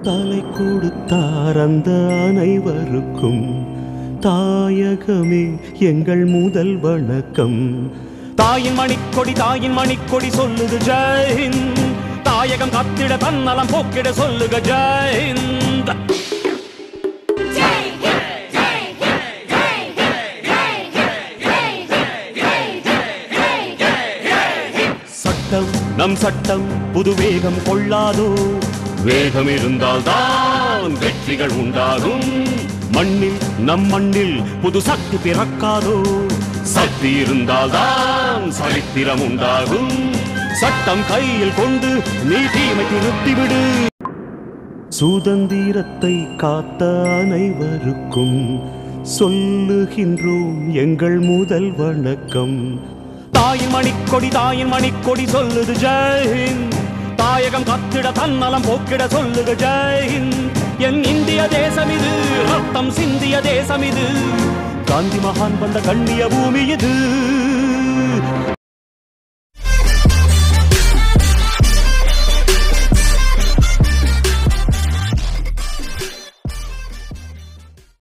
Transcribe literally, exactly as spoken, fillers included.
தலை கொடுத்தார் அந்த அனைவருக்கும் தாயகமே எங்கள் முதல் வணக்கம். தாயின் மணிக்கொடி தாயின் மணிக்கொடி சொல்லுது ஜெய் ஹிந்த். தாயகம் காத்திட தன்னலம் போக்கிட சொல்லுக ஜெய் ஹிந்த். சட்டம் நம் சட்டம் புது வேகம் கொள்ளாதோ, வேகம் இருந்தால் தான் வெற்றிகள் உண்டாகும். மண்ணில் நம் மண்ணில் புது சக்தி பிறக்காதோ, சக்தி இருந்தால் தான் சரித்திரம் உண்டாகும். சட்டம் கையில் கொண்டு நீ தீமை திருத்திவிடு. சுதந்திரத்தை காத்த அனைவருக்கும் சொல்லுகின்றோம் எங்கள் முதல் வணக்கம். தாயின் மணிக்கொடி தாயின் மணிக்கொடி சொல்லுது ஜெய் ஹிந்த். தாயகம் காத்திட தன்னலம் போக்கிட சொல்லுக ஜெய் ஹிந்த். என் இந்திய தேசம் இது, ரத்தம் சிந்திய தேசம் இது, காந்தி மகான் வந்த கண்ணிய பூமி இது.